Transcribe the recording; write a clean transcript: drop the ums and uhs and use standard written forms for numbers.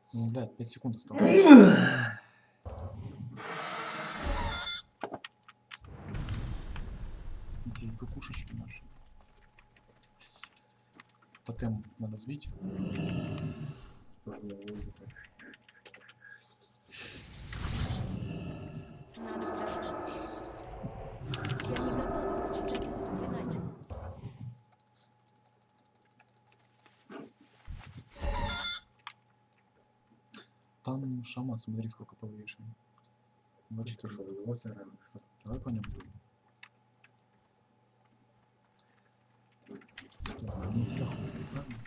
Ну, блядь, 5 секунд осталось. Эти кукушечки наши. Тотем надо сбить. Там шама, смотри, сколько повешено. Значит, что, его сыграем, что? Давай по нему. Не тебя хуй, правильно?